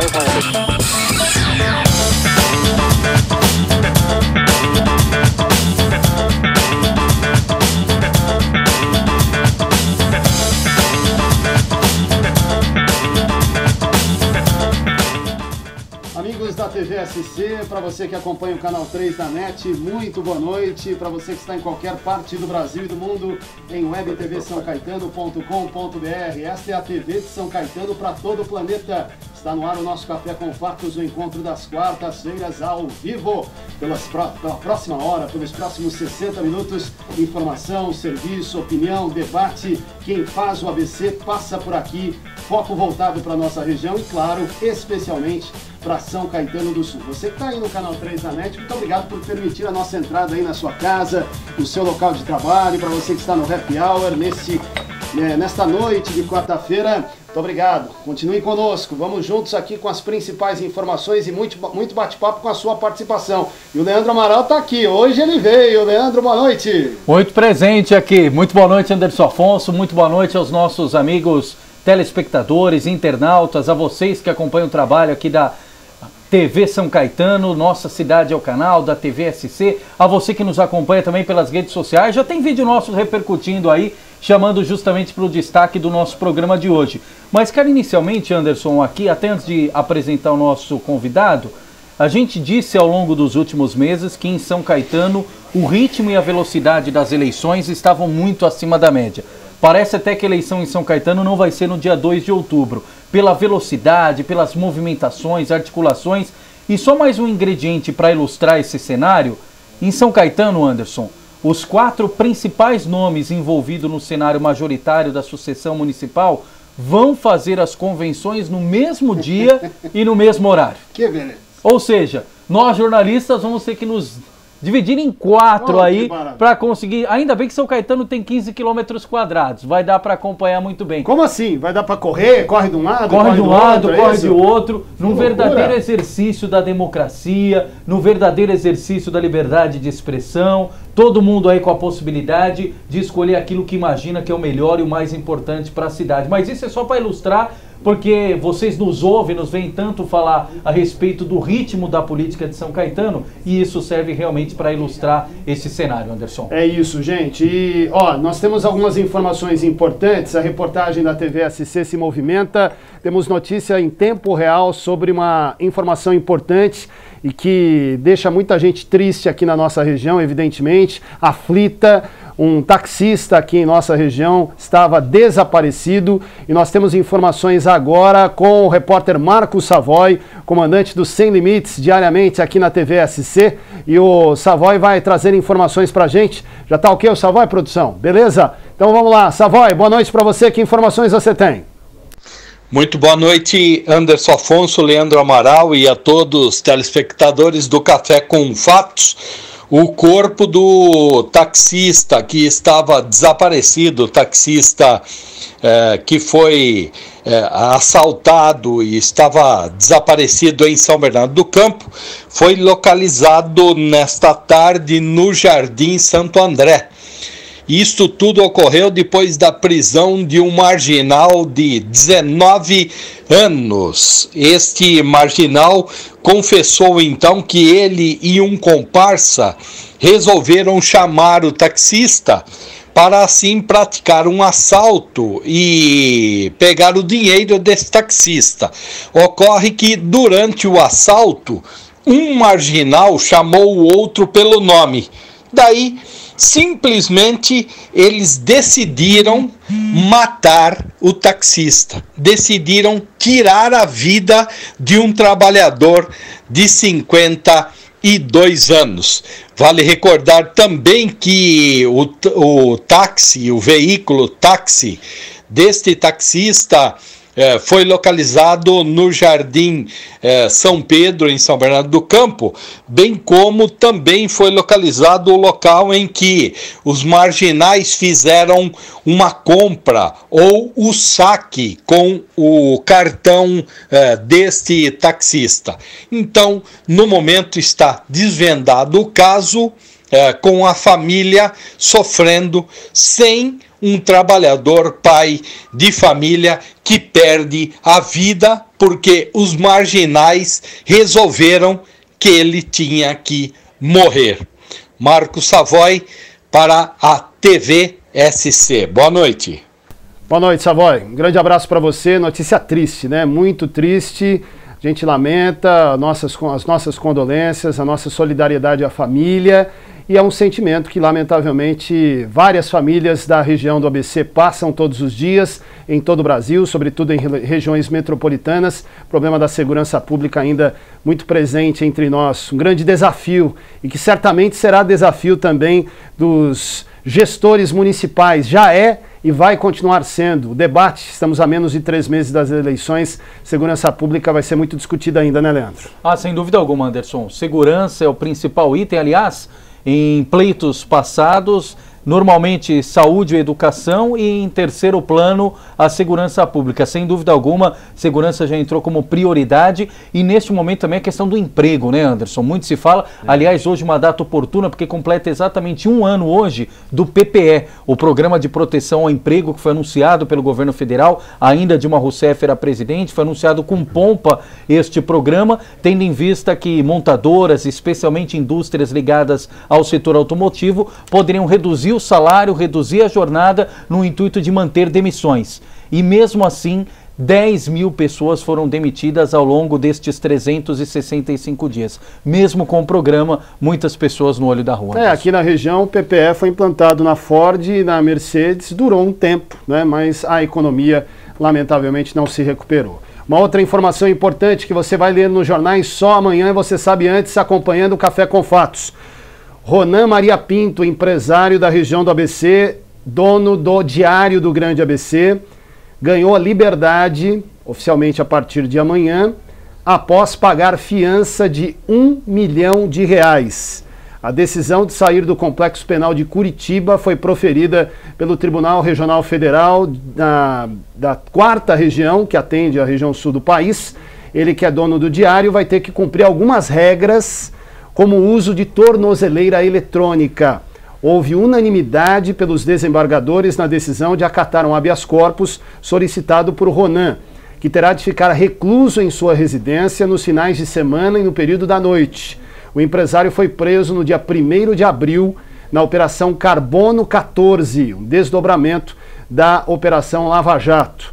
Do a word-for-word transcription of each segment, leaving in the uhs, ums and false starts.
voltage. Amigos da T V S C, para você que acompanha o canal três da NET, muito boa noite. Para você que está em qualquer parte do Brasil e do mundo, em web t v são caetano ponto com ponto b r. Esta é a T V de São Caetano para todo o planeta. Está no ar o nosso Café com Fatos, o encontro das quartas-feiras ao vivo. Pelas, pela próxima hora, pelos próximos sessenta minutos, informação, serviço, opinião, debate. Quem faz o A B C passa por aqui. Foco voltado para a nossa região e, claro, especialmente para São Caetano do Sul. Você que está aí no canal três da NET, muito obrigado por permitir a nossa entrada aí na sua casa, no seu local de trabalho, para você que está no Happy Hour, nesse, né, nesta noite de quarta-feira. Muito obrigado. Continue conosco. Vamos juntos aqui com as principais informações e muito, muito bate-papo com a sua participação. E o Leandro Amaral está aqui. Hoje ele veio. Leandro, boa noite. Muito presente aqui. Muito boa noite, Anderson Afonso. Muito boa noite aos nossos amigos telespectadores, internautas, a vocês que acompanham o trabalho aqui da T V São Caetano, Nossa Cidade é o canal da T V S C, a você que nos acompanha também pelas redes sociais. Já tem vídeo nosso repercutindo aí, chamando justamente para o destaque do nosso programa de hoje. Mas quero inicialmente, Anderson, aqui, até antes de apresentar o nosso convidado, a gente disse ao longo dos últimos meses que em São Caetano o ritmo e a velocidade das eleições estavam muito acima da média. Parece até que a eleição em São Caetano não vai ser no dia dois de outubro, pela velocidade, pelas movimentações, articulações. E só mais um ingrediente para ilustrar esse cenário. Em São Caetano, Anderson, os quatro principais nomes envolvidos no cenário majoritário da sucessão municipal vão fazer as convenções no mesmo dia e no mesmo horário. Que beleza. Ou seja, nós jornalistas vamos ter que nos dividir em quatro oh, aí para conseguir. Ainda bem que São Caetano tem quinze quilômetros quadrados. Vai dar para acompanhar muito bem. Como assim? Vai dar para correr? Corre de um lado? Corre, corre de um lado, outro, corre é de outro. Num verdadeiro exercício da democracia, no verdadeiro exercício da liberdade de expressão. Todo mundo aí com a possibilidade de escolher aquilo que imagina que é o melhor e o mais importante para a cidade. Mas isso é só para ilustrar, porque vocês nos ouvem, nos veem tanto falar a respeito do ritmo da política de São Caetano, e isso serve realmente para ilustrar esse cenário, Anderson. É isso, gente. E, ó, nós temos algumas informações importantes. A reportagem da T V S C se movimenta. Temos notícia em tempo real sobre uma informação importante e que deixa muita gente triste aqui na nossa região, evidentemente, aflita. Um taxista aqui em nossa região estava desaparecido e nós temos informações agora com o repórter Marcos Savoy, comandante do Sem Limites, diariamente aqui na T V S C. E o Savoy vai trazer informações pra gente. Já tá ok o Savoy, produção? Beleza? Então vamos lá. Savoy, boa noite para você. Que informações você tem? Muito boa noite, Anderson Afonso, Leandro Amaral e a todos os telespectadores do Café com Fatos. O corpo do taxista que estava desaparecido, o taxista eh, que foi eh, assaltado e estava desaparecido em São Bernardo do Campo, foi localizado nesta tarde no Jardim Santo André. Isto tudo ocorreu depois da prisão de um marginal de dezenove anos. Este marginal confessou então que ele e um comparsa resolveram chamar o taxista para assim praticar um assalto e pegar o dinheiro desse taxista. Ocorre que durante o assalto, um marginal chamou o outro pelo nome. Daí, simplesmente, eles decidiram matar o taxista. Decidiram tirar a vida de um trabalhador de cinquenta e dois anos. Vale recordar também que o, o táxi, o veículo táxi deste taxista É, foi localizado no Jardim é, São Pedro, em São Bernardo do Campo, bem como também foi localizado o local em que os marginais fizeram uma compra ou o saque com o cartão é, deste taxista. Então, no momento está desvendado o caso é, com a família sofrendo, sem um trabalhador pai de família que perde a vida porque os marginais resolveram que ele tinha que morrer. Marcos Savoy para a T V S C. Boa noite. Boa noite, Savoy. Um grande abraço para você. Notícia triste, né? Muito triste. A gente lamenta nossas, as nossas condolências, a nossa solidariedade à família. E é um sentimento que, lamentavelmente, várias famílias da região do A B C passam todos os dias, em todo o Brasil, sobretudo em regiões metropolitanas. O problema da segurança pública ainda muito presente entre nós. Um grande desafio, e que certamente será desafio também dos gestores municipais. Já é e vai continuar sendo. O debate, estamos a menos de três meses das eleições, segurança pública vai ser muito discutida ainda, né, Leandro? Ah, sem dúvida alguma, Anderson. Segurança é o principal item, aliás. Em pleitos passados, normalmente saúde e educação, e em terceiro plano a segurança pública. Sem dúvida alguma, segurança já entrou como prioridade, e neste momento também a questão do emprego, né, Anderson? Muito se fala, aliás, hoje uma data oportuna, porque completa exatamente um ano hoje do P P E, o Programa de Proteção ao Emprego, que foi anunciado pelo governo federal, ainda Dilma Rousseff era presidente, foi anunciado com pompa este programa, tendo em vista que montadoras, especialmente indústrias ligadas ao setor automotivo, poderiam reduzir o salário, reduzir a jornada no intuito de manter demissões. E mesmo assim, dez mil pessoas foram demitidas ao longo destes trezentos e sessenta e cinco dias. Mesmo com o programa, muitas pessoas no olho da rua. É, aqui na região o P P E foi implantado na Ford e na Mercedes, durou um tempo, né, mas a economia lamentavelmente não se recuperou. Uma outra informação importante que você vai ler nos jornais só amanhã, e você sabe antes, acompanhando o Café com Fatos. Ronan Maria Pinto, empresário da região do A B C, dono do Diário do Grande A B C, ganhou a liberdade, oficialmente a partir de amanhã, após pagar fiança de um milhão de reais. A decisão de sair do Complexo Penal de Curitiba foi proferida pelo Tribunal Regional Federal da, da quarta região, que atende a região sul do país. Ele, que é dono do Diário, vai ter que cumprir algumas regras, como o uso de tornozeleira eletrônica. Houve unanimidade pelos desembargadores na decisão de acatar um habeas corpus solicitado por Ronan, que terá de ficar recluso em sua residência nos finais de semana e no período da noite. O empresário foi preso no dia primeiro de abril na Operação Carbono quatorze, um desdobramento da Operação Lava Jato.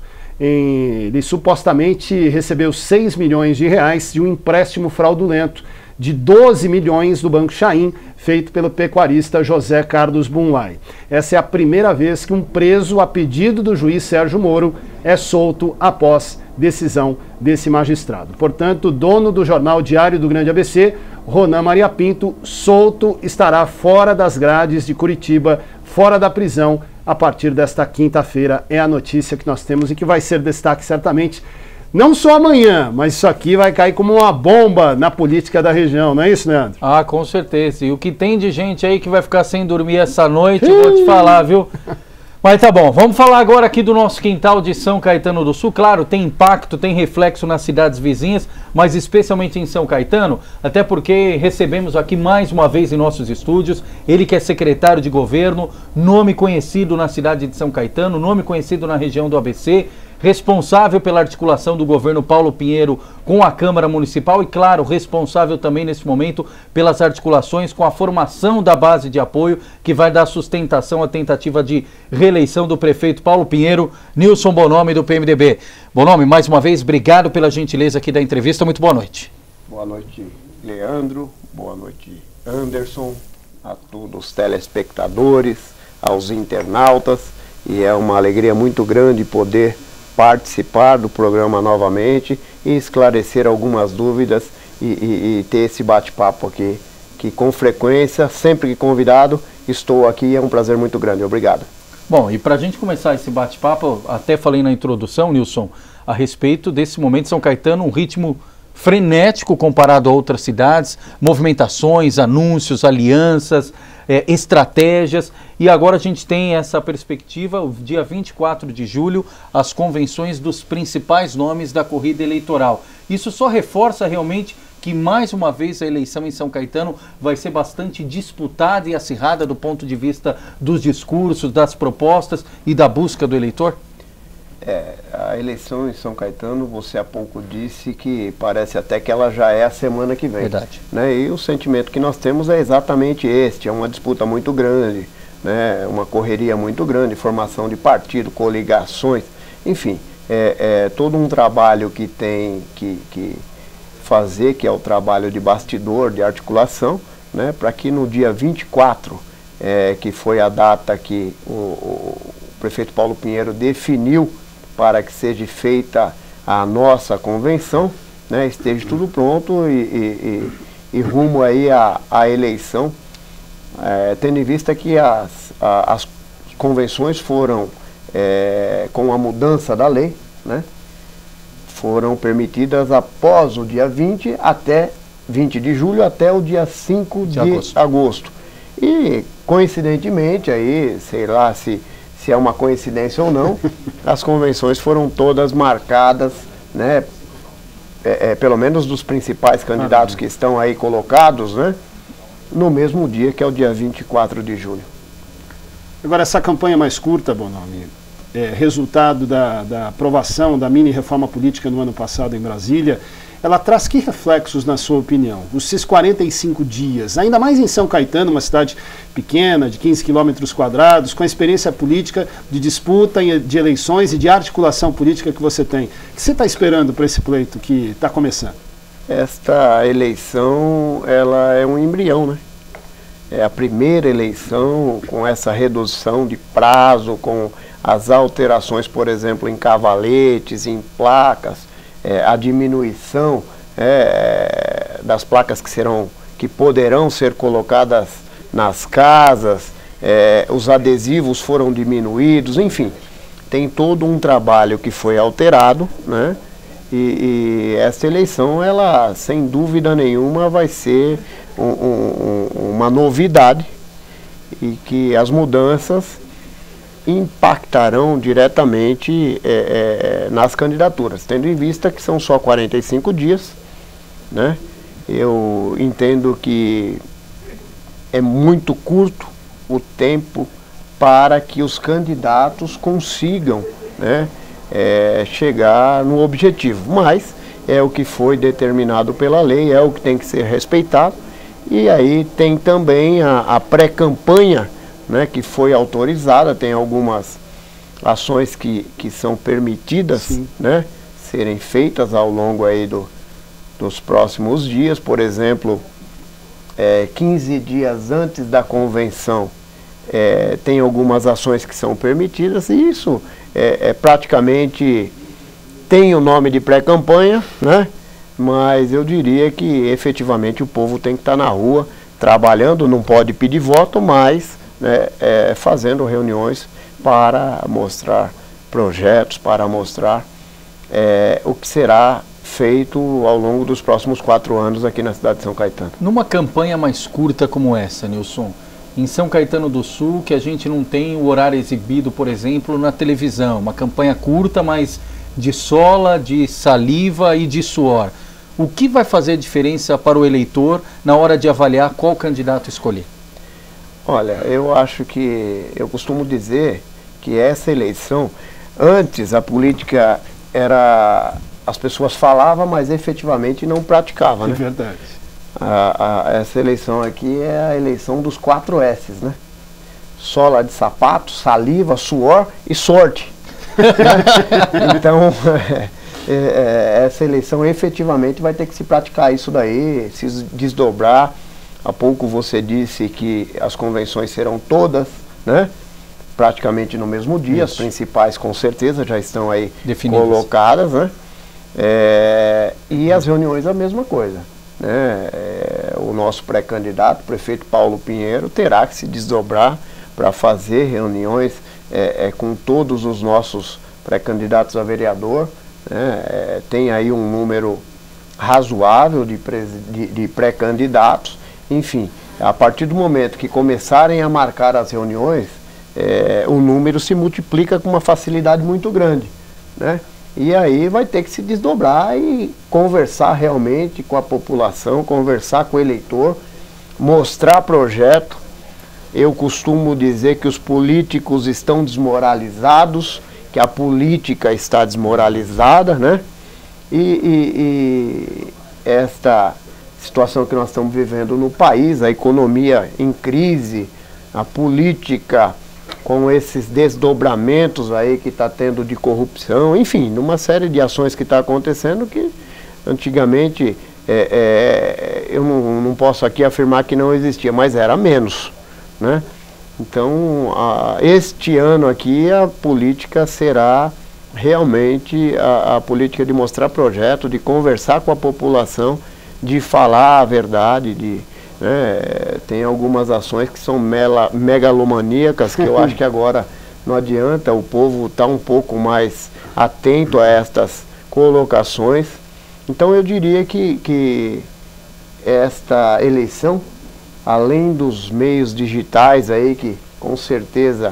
Ele supostamente recebeu seis milhões de reais de um empréstimo fraudulento de doze milhões do Banco Chaim, feito pelo pecuarista José Carlos Bunlai. Essa é a primeira vez que um preso, a pedido do juiz Sérgio Moro, é solto após decisão desse magistrado. Portanto, o dono do jornal Diário do Grande A B C, Ronan Maria Pinto, solto, estará fora das grades de Curitiba, fora da prisão, a partir desta quinta-feira. É a notícia que nós temos e que vai ser destaque certamente não só amanhã, mas isso aqui vai cair como uma bomba na política da região, não é isso, Leandro? Ah, com certeza. E o que tem de gente aí que vai ficar sem dormir essa noite, eu vou te falar, viu? Mas tá bom, vamos falar agora aqui do nosso quintal de São Caetano do Sul. Claro, tem impacto, tem reflexo nas cidades vizinhas, mas especialmente em São Caetano, até porque recebemos aqui mais uma vez em nossos estúdios, ele que é secretário de governo, nome conhecido na cidade de São Caetano, nome conhecido na região do A B C, responsável pela articulação do governo Paulo Pinheiro com a Câmara Municipal e, claro, responsável também nesse momento pelas articulações com a formação da base de apoio que vai dar sustentação à tentativa de reeleição do prefeito Paulo Pinheiro. Nilson Bonomi, do P M D B. Bonomi, mais uma vez, obrigado pela gentileza aqui da entrevista. Muito boa noite. Boa noite, Leandro. Boa noite, Anderson. A todos os telespectadores, aos internautas. E é uma alegria muito grande poder participar do programa novamente e esclarecer algumas dúvidas e, e, e ter esse bate-papo aqui, que com frequência, sempre que convidado, estou aqui e é um prazer muito grande. Obrigado. Bom, e para a gente começar esse bate-papo, até falei na introdução, Nilson, a respeito desse momento São Caetano, um ritmo frenético comparado a outras cidades, movimentações, anúncios, alianças, é, estratégias, e agora a gente tem essa perspectiva, o dia vinte e quatro de julho, as convenções dos principais nomes da corrida eleitoral. Isso só reforça realmente que mais uma vez a eleição em São Caetano vai ser bastante disputada e acirrada do ponto de vista dos discursos, das propostas e da busca do eleitor? É, a eleição em São Caetano, você há pouco disse que parece até que ela já é a semana que vem. Verdade. Né? E o sentimento que nós temos é exatamente este, é uma disputa muito grande, né? Uma correria muito grande, formação de partido, coligações, enfim, é, é todo um trabalho que tem que, que fazer, que é o trabalho de bastidor, de articulação, né? Para que no dia vinte e quatro, é, que foi a data que o, o prefeito Paulo Pinheiro definiu para que seja feita a nossa convenção, né, esteja tudo pronto e, e, e, e rumo aí à, à eleição, é, tendo em vista que as, a, as convenções foram, é, com a mudança da lei, né, foram permitidas após o dia vinte, até vinte de julho, até o dia cinco de, de agosto. agosto. E, coincidentemente, aí, sei lá se... se é uma coincidência ou não, as convenções foram todas marcadas, né, é, é, pelo menos dos principais candidatos que estão aí colocados, né, no mesmo dia, que é o dia vinte e quatro de julho. Agora, essa campanha mais curta, Bonomi, é resultado da, da aprovação da mini-reforma política no ano passado em Brasília, ela traz que reflexos, na sua opinião? Esses quarenta e cinco dias, ainda mais em São Caetano, uma cidade pequena, de quinze quilômetros quadrados, com a experiência política de disputa de eleições e de articulação política que você tem. O que você está esperando para esse pleito que está começando? Esta eleição, ela é um embrião, né? É a primeira eleição com essa redução de prazo, com as alterações, por exemplo, em cavaletes, em placas, É, a diminuição é, das placas que serão, que poderão ser colocadas nas casas, é, os adesivos foram diminuídos, enfim, tem todo um trabalho que foi alterado, né? E, e essa eleição, ela, sem dúvida nenhuma, vai ser um, um, uma novidade e que as mudanças impactarão diretamente é, é, nas candidaturas, tendo em vista que são só quarenta e cinco dias, né? Eu entendo que é muito curto o tempo para que os candidatos consigam, né, é, chegar no objetivo, mas é o que foi determinado pela lei, é o que tem que ser respeitado, e aí tem também a, a pré-campanha, né, que foi autorizada, tem algumas ações que, que são permitidas, né, serem feitas ao longo aí do, dos próximos dias, por exemplo, é, quinze dias antes da convenção, é, tem algumas ações que são permitidas, e isso é, é praticamente, tem o nome de pré-campanha, né, mas eu diria que efetivamente o povo tem que estar na rua, trabalhando, não pode pedir voto, mas Né, é, fazendo reuniões para mostrar projetos, para mostrar é, o que será feito ao longo dos próximos quatro anos aqui na cidade de São Caetano. Numa campanha mais curta como essa, Nilson, em São Caetano do Sul, que a gente não tem o horário exibido, por exemplo, na televisão, uma campanha curta, mas de sola, de saliva e de suor, o que vai fazer diferença para o eleitor na hora de avaliar qual candidato escolher? Olha, eu acho que, eu costumo dizer que essa eleição, antes a política era, as pessoas falavam, mas efetivamente não praticavam, né? É verdade. A, a, essa eleição aqui é a eleição dos quatro S's, né? Sola de sapato, saliva, suor e sorte. Então, é, é, essa eleição efetivamente vai ter que se praticar isso daí, se desdobrar. Há pouco você disse que as convenções serão todas, né, praticamente no mesmo dia. Isso. As principais com certeza já estão aí definidas, colocadas, né? É, e as reuniões a mesma coisa, né? É, o nosso pré-candidato, o prefeito Paulo Pinheiro, terá que se desdobrar para fazer reuniões é, é, com todos os nossos pré-candidatos a vereador, né? É, tem aí um número razoável de, de, de pré-candidatos. Enfim, a partir do momento que começarem a marcar as reuniões, é, o número se multiplica com uma facilidade muito grande, né? E aí vai ter que se desdobrar e conversar realmente com a população, conversar com o eleitor, mostrar projeto. Eu costumo dizer que os políticos estão desmoralizados, que a política está desmoralizada, né? E, e, e esta situação que nós estamos vivendo no país, a economia em crise, a política com esses desdobramentos aí que está tendo de corrupção, enfim, numa série de ações que está acontecendo que antigamente é, é, eu não, não posso aqui afirmar que não existia, mas era menos, né? Então, a, este ano aqui a política será realmente a, a política de mostrar projeto, de conversar com a população, de falar a verdade, de, né, tem algumas ações que são mela, megalomaníacas, que eu acho que agora não adianta, o povo está um pouco mais atento a estas colocações. Então eu diria que, que esta eleição, além dos meios digitais aí, que com certeza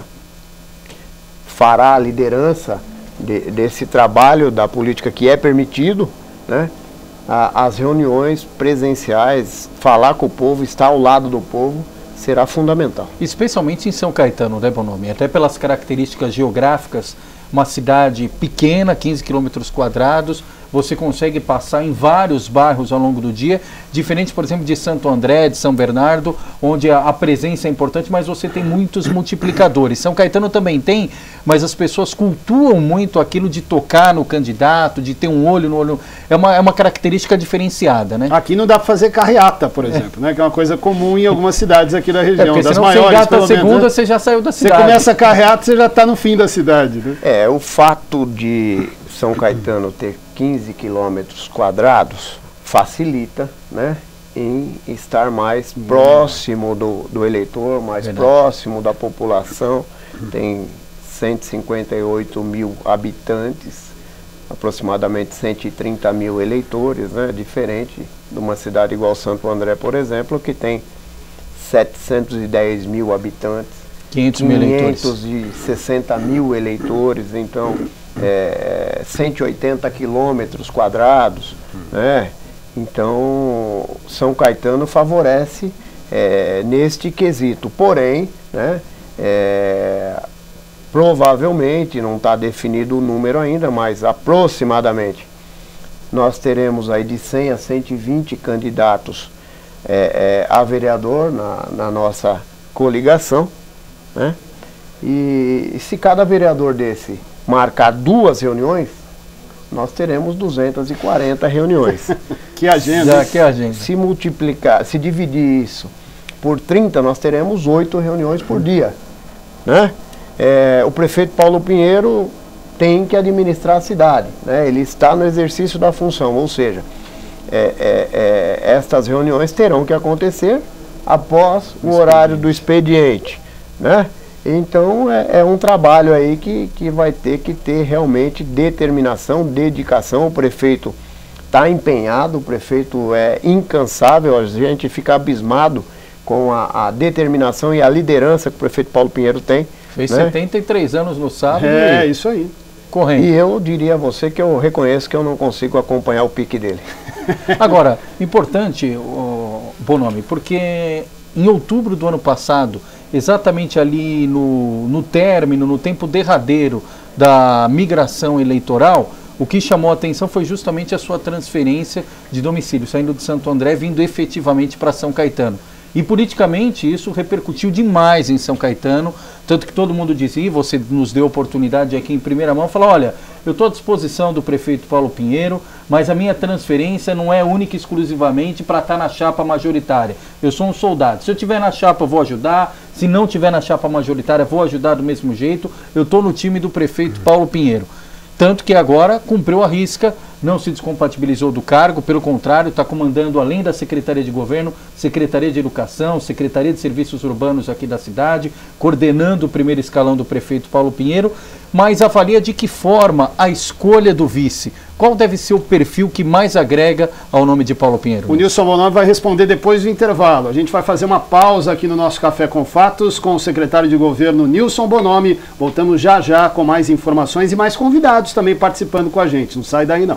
fará a liderança de, desse trabalho da política que é permitido, né? A, as reuniões presenciais, falar com o povo, estar ao lado do povo, será fundamental. Especialmente em São Caetano, né, Bonomi? Até pelas características geográficas, uma cidade pequena, quinze quilômetros quadrados, você consegue passar em vários bairros ao longo do dia, diferente, por exemplo, de Santo André, de São Bernardo, onde a, a presença é importante, mas você tem muitos multiplicadores. São Caetano também tem, mas as pessoas cultuam muito aquilo de tocar no candidato, de ter um olho no olho. É uma, é uma característica diferenciada, né? Aqui não dá para fazer carreata, por exemplo, é. né? Que é uma coisa comum em algumas cidades aqui da região. É, porque das senão maiores, você engata a segunda, menos, né? Você já saiu da cidade. Você começa a carreata, você já está no fim da cidade, né? É, o fato de São Caetano ter quinze quilômetros quadrados facilita, né, em estar mais hum. próximo do, do eleitor, mais Verdade. próximo da população. Tem cento e cinquenta e oito mil habitantes, aproximadamente cento e trinta mil eleitores, né, diferente de uma cidade igual Santo André, por exemplo, que tem setecentos e dez mil habitantes, quinhentos mil eleitores. quinhentos e sessenta mil eleitores, então é, cento e oitenta quilômetros quadrados, né? Então São Caetano favorece é, neste quesito, porém, né, é, provavelmente, não está definido o número ainda, mas aproximadamente nós teremos aí de cem a cento e vinte candidatos é, é, a vereador na, na nossa coligação, né? E, e se cada vereador desse marcar duas reuniões, nós teremos duzentas e quarenta reuniões. Que agenda! Já, que agenda. Se multiplicar, se dividir isso por trinta, nós teremos oito reuniões por dia, né? É, o prefeito Paulo Pinheiro tem que administrar a cidade, né? Ele está no exercício da função, ou seja, é, é, é, estas reuniões terão que acontecer após o horário do expediente, né? Então é, é um trabalho aí que, que vai ter que ter realmente determinação, dedicação. O prefeito está empenhado, o prefeito é incansável, a gente fica abismado com a, a determinação e a liderança que o prefeito Paulo Pinheiro tem. Fez né? setenta e três anos no sábado. É, isso aí. Correndo. E eu diria a você que eu reconheço que eu não consigo acompanhar o pique dele. Agora, importante, o Bonomi, porque em outubro do ano passado, exatamente ali no, no término, no tempo derradeiro da migração eleitoral, o que chamou a atenção foi justamente a sua transferência de domicílio, saindo de Santo André, vindo efetivamente para São Caetano. E politicamente isso repercutiu demais em São Caetano, tanto que todo mundo dizia, e você nos deu oportunidade aqui em primeira mão, falar, olha, eu estou à disposição do prefeito Paulo Pinheiro, mas a minha transferência não é única e exclusivamente para estar na chapa majoritária. Eu sou um soldado. Se eu estiver na chapa, vou ajudar. Se não estiver na chapa majoritária, vou ajudar do mesmo jeito. Eu estou no time do prefeito Paulo Pinheiro. Tanto que agora cumpriu a risca, não se descompatibilizou do cargo, pelo contrário, está comandando, além da Secretaria de Governo, Secretaria de Educação, Secretaria de Serviços Urbanos aqui da cidade, coordenando o primeiro escalão do prefeito Paulo Pinheiro, mas avalia de que forma a escolha do vice. qual deve ser o perfil que mais agrega ao nome de Paulo Pinheiro? O Nilson Bonomi vai responder depois do intervalo. A gente vai fazer uma pausa aqui no nosso Café com Fatos com o secretário de Governo Nilson Bonomi. Voltamos já já com mais informações e mais convidados também participando com a gente. Não sai daí não.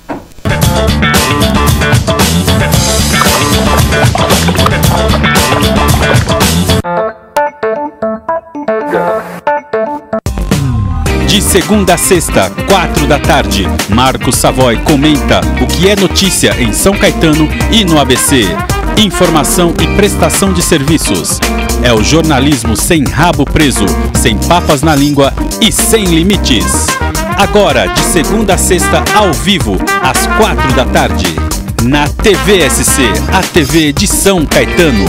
De segunda a sexta, quatro da tarde, Marcos Savoy comenta o que é notícia em São Caetano e no A B C. Informação e prestação de serviços. É o jornalismo sem rabo preso, sem papas na língua e sem limites. Agora, de segunda a sexta, ao vivo, às quatro da tarde, na T V S C, a T V de São Caetano.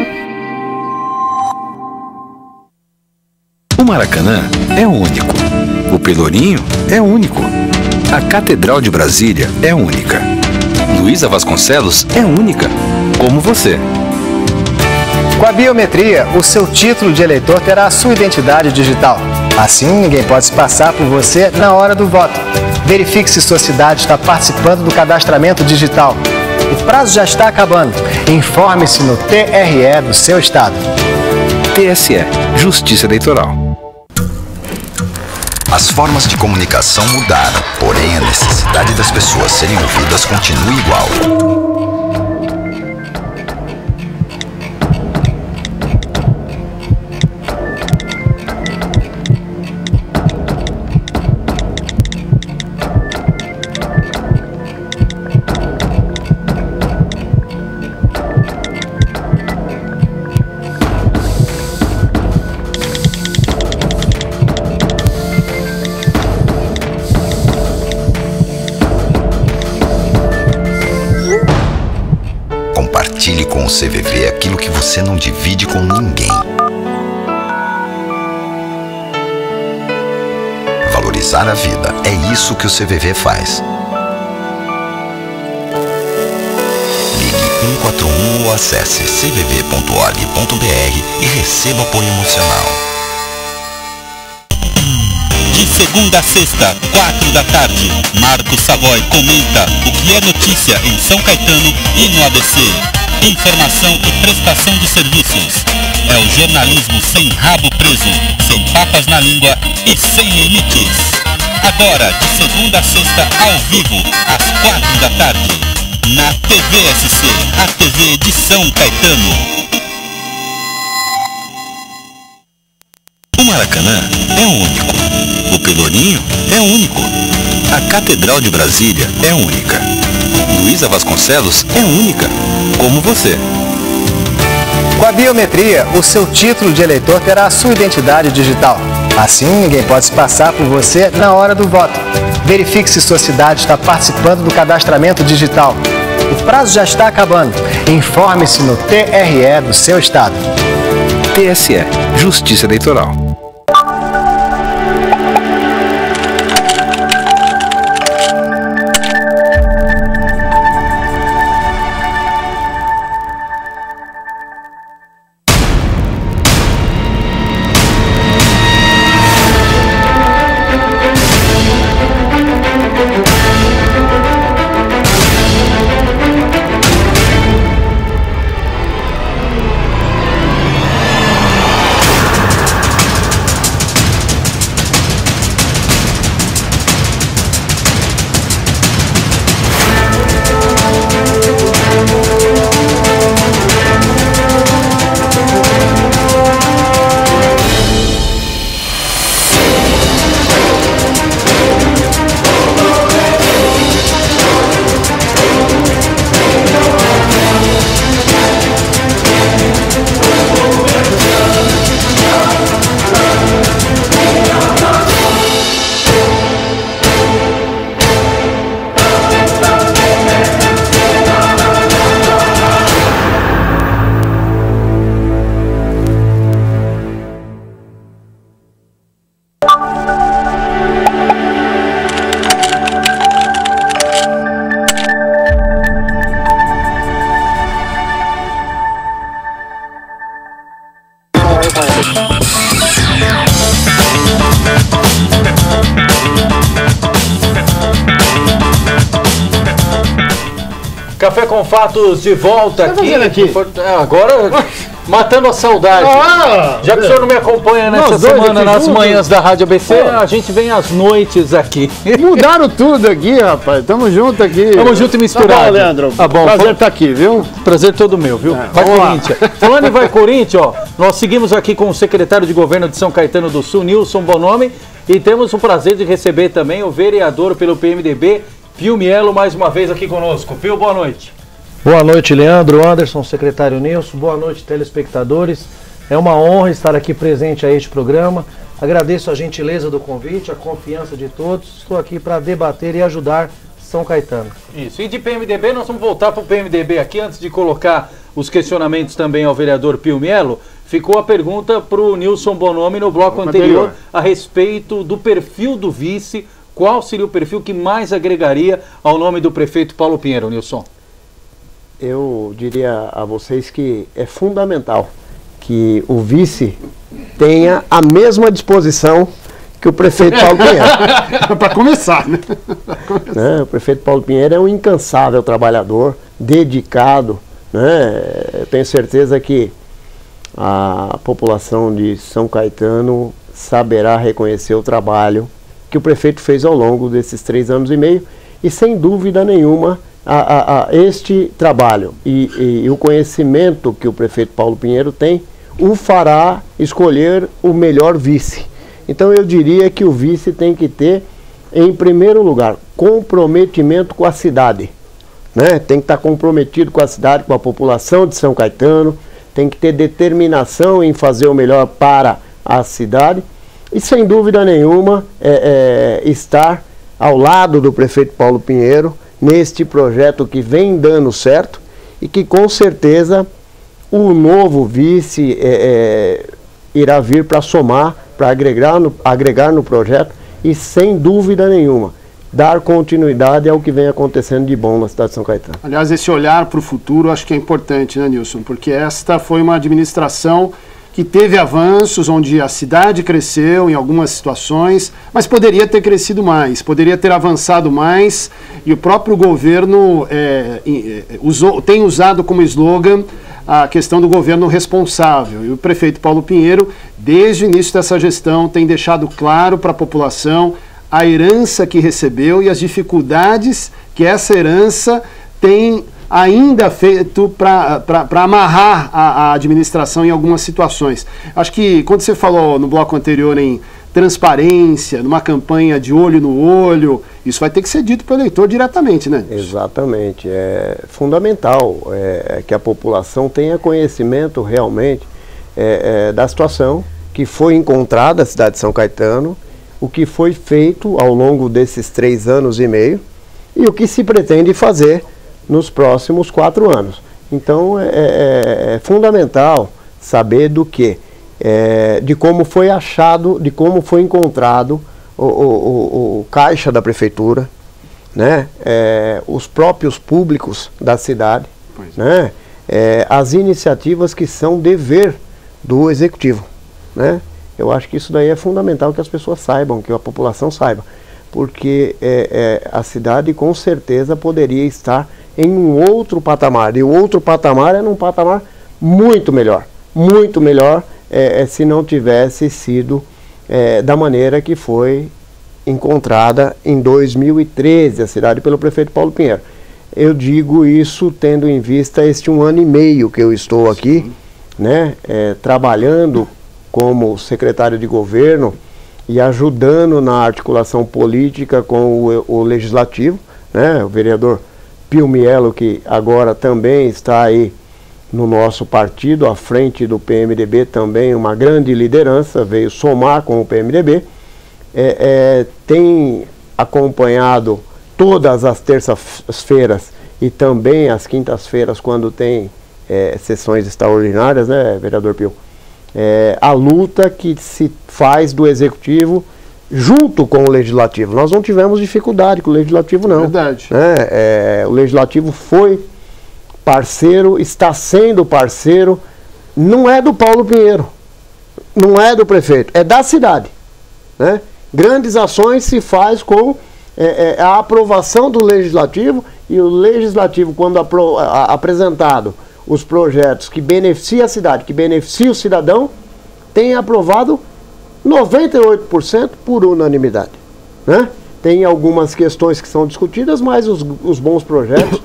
O Maracanã é único. O Pelourinho é único. A Catedral de Brasília é única. Luísa Vasconcelos é única, como você. Com a biometria, o seu título de eleitor terá a sua identidade digital. Assim, ninguém pode se passar por você na hora do voto. Verifique se sua cidade está participando do cadastramento digital. O prazo já está acabando. Informe-se no T R E do seu estado. T S E, Justiça Eleitoral. As formas de comunicação mudaram, porém a necessidade das pessoas serem ouvidas continua igual. Compartilhe com o C V V aquilo que você não divide com ninguém. Valorizar a vida, é isso que o C V V faz. Ligue um quatro um ou acesse c v v ponto org ponto b r e receba apoio emocional. De segunda a sexta, quatro da tarde, Marcos Savoy comenta o que é notícia em São Caetano e no A B C. Informação e prestação de serviços. É o jornalismo sem rabo preso, sem papas na língua e sem limites. Agora, de segunda a sexta, ao vivo, às quatro da tarde, na T V S C, a T V de São Caetano. O Maracanã é único. O Pelourinho é único. A Catedral de Brasília é única. Luísa Vasconcelos é única, como você. Com a biometria, o seu título de eleitor terá a sua identidade digital. Assim, ninguém pode se passar por você na hora do voto. Verifique se sua cidade está participando do cadastramento digital. O prazo já está acabando. Informe-se no T R E do seu estado. T S E, Justiça Eleitoral. Café com Fatos de volta Tá aqui. fazendo aqui? É, agora, matando a saudade. Ah, Já que o senhor não me acompanha nessa nós dois semana aqui nas juntos? manhãs da Rádio A B C, Pô. a gente vem às noites aqui. Mudaram tudo aqui, rapaz. Tamo junto aqui. Tamo junto e misturado. Tá bom, Leandro. Tá bom. Prazer estar aqui, viu? Prazer todo meu, viu? Vai vamos lá. Corinthians. Falando em Vai Corinthians, ó, nós seguimos aqui com o secretário de Governo de São Caetano do Sul, Nilson Bonomi, e temos o prazer de receber também o vereador pelo P M D B, Pio Mielo, mais uma vez aqui conosco. Pio, boa noite. Boa noite, Leandro, Anderson, secretário Nilson, boa noite, telespectadores. É uma honra estar aqui presente a este programa. Agradeço a gentileza do convite, a confiança de todos. Estou aqui para debater e ajudar São Caetano. Isso, e de P M D B nós vamos voltar para o P M D B aqui, antes de colocar os questionamentos também ao vereador Pio Mielo. Ficou a pergunta para o Nilson Bonomi no bloco anterior, anterior a respeito do perfil do vice. Qual seria o perfil que mais agregaria ao nome do prefeito Paulo Pinheiro, Nilson? Eu diria a vocês que é fundamental que o vice tenha a mesma disposição que o prefeito Paulo Pinheiro. Para começar, né? né? O prefeito Paulo Pinheiro é um incansável trabalhador, dedicado, né? Eu tenho certeza que a população de São Caetano saberá reconhecer o trabalho que o prefeito fez ao longo desses três anos e meio e, sem dúvida nenhuma, a, a, a este trabalho e, e, e o conhecimento que o prefeito Paulo Pinheiro tem o fará escolher o melhor vice. Então eu diria que o vice tem que ter, em primeiro lugar, comprometimento com a cidade, né? Tem que estar comprometido com a cidade, com a população de São Caetano, tem que ter determinação em fazer o melhor para a cidade e, sem dúvida nenhuma, é, é, estar ao lado do prefeito Paulo Pinheiro neste projeto que vem dando certo e que, com certeza, o novo vice é, é, irá vir para somar, para agregar no, agregar no projeto e, sem dúvida nenhuma, dar continuidade ao que vem acontecendo de bom na cidade de São Caetano. Aliás, esse olhar para o futuro acho que é importante, né, Nilson? Porque esta foi uma administração que teve avanços, onde a cidade cresceu em algumas situações, mas poderia ter crescido mais, poderia ter avançado mais, e o próprio governo é, é, usou, tem usado como slogan a questão do governo responsável. E o prefeito Paulo Pinheiro, desde o início dessa gestão, tem deixado claro para a população a herança que recebeu e as dificuldades que essa herança tem ainda feito para amarrar a, a administração em algumas situações. Acho que quando você falou no bloco anterior em transparência, numa campanha de olho no olho, isso vai ter que ser dito para o eleitor diretamente, né? Exatamente. É fundamental é, que a população tenha conhecimento realmente é, é, da situação que foi encontrada na cidade de São Caetano, o que foi feito ao longo desses três anos e meio e o que se pretende fazer nos próximos quatro anos. Então é, é, é fundamental saber do que, é, de como foi achado, de como foi encontrado o, o, o, o caixa da prefeitura, né? É, os próprios públicos da cidade, né? É, as iniciativas que são dever do executivo, né? Eu acho que isso daí é fundamental que as pessoas saibam, que a população saiba, porque é, é, a cidade com certeza poderia estar em um outro patamar, e o outro patamar é num patamar muito melhor, muito melhor é, é, se não tivesse sido é, da maneira que foi encontrada em dois mil e treze a cidade pelo prefeito Paulo Pinheiro. Eu digo isso tendo em vista este um ano e meio que eu estou aqui, né, é, trabalhando como secretário de governo e ajudando na articulação política com o, o legislativo, né, o vereador Pio Mielo, que agora também está aí no nosso partido, à frente do P M D B, também uma grande liderança, veio somar com o P M D B, é, é, tem acompanhado todas as terças-feiras e também as quintas-feiras, quando tem é, sessões extraordinárias, né, vereador Pio? É, a luta que se faz do executivo junto com o legislativo. Nós não tivemos dificuldade com o legislativo, não. Verdade. Né? É, o legislativo foi parceiro, está sendo parceiro, não é do Paulo Pinheiro, não é do prefeito, é da cidade, né? Grandes ações se faz com é, é, a aprovação do legislativo E o Legislativo, quando apro, a, apresentado os projetos que beneficiam a cidade, que beneficiam o cidadão, tem aprovado noventa e oito por cento por unanimidade, né? Tem algumas questões que são discutidas, mas os, os bons projetos